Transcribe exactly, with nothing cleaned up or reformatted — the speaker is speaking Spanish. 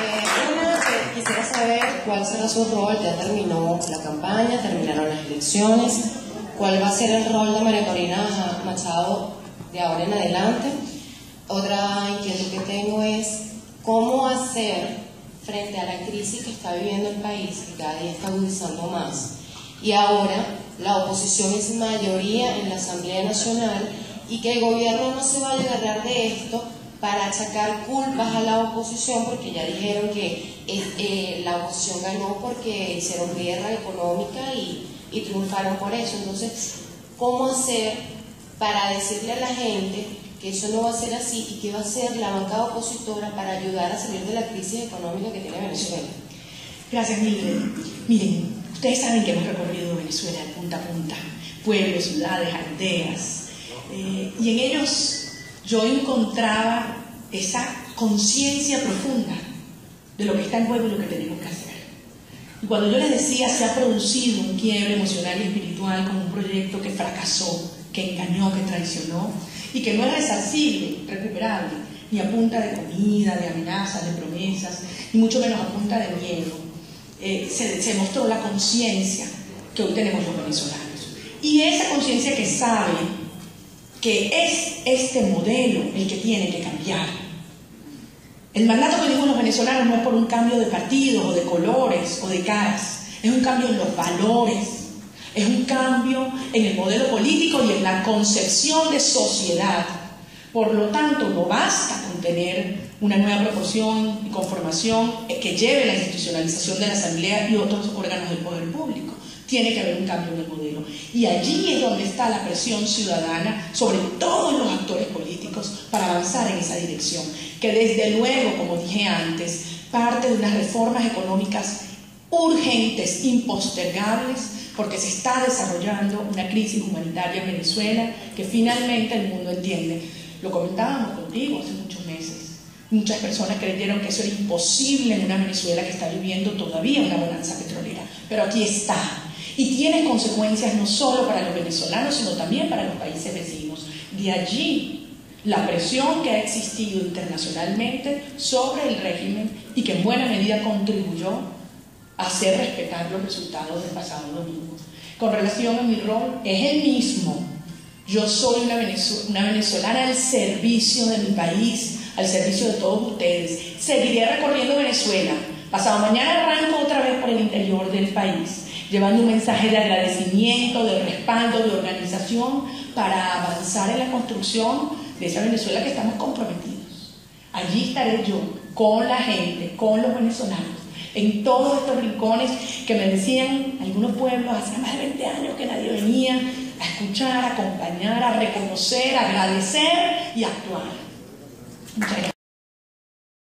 Eh, una, que quisiera saber cuál será su rol. Ya terminó la campaña, terminaron las elecciones. ¿Cuál va a ser el rol de María Corina Machado de ahora en adelante? Otra inquietud que tengo es cómo hacer frente a la crisis que está viviendo el país, que cada día está agudizando más. Y ahora la oposición es mayoría en la Asamblea Nacional y que el gobierno no se vaya a agarrar de esto para achacar culpas a la oposición, porque ya dijeron que eh, la oposición ganó porque hicieron guerra económica y, y triunfaron por eso. Entonces, ¿cómo hacer para decirle a la gente que eso no va a ser así y que va a ser la bancada opositora para ayudar a salir de la crisis económica que tiene Venezuela? Gracias, Mildred. Miren, ustedes saben que hemos recorrido Venezuela de punta a punta, pueblos, ciudades, aldeas, eh, y en ellos yo encontraba esa conciencia profunda de lo que está en juego y lo que tenemos que hacer. Y cuando yo les decía, se ha producido un quiebre emocional y espiritual con un proyecto que fracasó, que engañó, que traicionó, y que no es resarcible, recuperable, ni a punta de comida, de amenazas, de promesas, ni mucho menos a punta de miedo. Eh, se, se mostró la conciencia que hoy tenemos los venezolanos. Y esa conciencia que sabe que es este modelo el que tiene que cambiar. El mandato que dimos los venezolanos no es por un cambio de partidos o de colores o de caras, es un cambio en los valores, es un cambio en el modelo político y en la concepción de sociedad. Por lo tanto, no basta con tener una nueva proporción y conformación que lleve la institucionalización de la Asamblea y otros órganos del poder público. Tiene que haber un cambio en el modelo. Y allí es donde está la presión ciudadana sobre todos los actores políticos para avanzar en esa dirección, que desde luego, como dije antes, parte de unas reformas económicas urgentes, impostergables, porque se está desarrollando una crisis humanitaria en Venezuela que finalmente el mundo entiende. Lo comentábamos contigo hace muchos meses. Muchas personas creyeron que eso era imposible en una Venezuela que está viviendo todavía una bonanza petrolera, pero aquí está. Y tiene consecuencias no solo para los venezolanos, sino también para los países vecinos. De allí la presión que ha existido internacionalmente sobre el régimen y que en buena medida contribuyó a hacer respetar los resultados del pasado domingo. Con relación a mi rol, es el mismo. Yo soy una, Venezuela, una venezolana al servicio de mi país, al servicio de todos ustedes. Seguiré recorriendo Venezuela. Pasado mañana arranco otra vez por el interior del país, llevando un mensaje de agradecimiento, de respaldo, de organización para avanzar en la construcción de esa Venezuela que estamos comprometidos. Allí estaré yo, con la gente, con los venezolanos, en todos estos rincones que me decían algunos pueblos hace más de veinte años que nadie venía a escuchar, a acompañar, a reconocer, a agradecer y a actuar. Muchas gracias.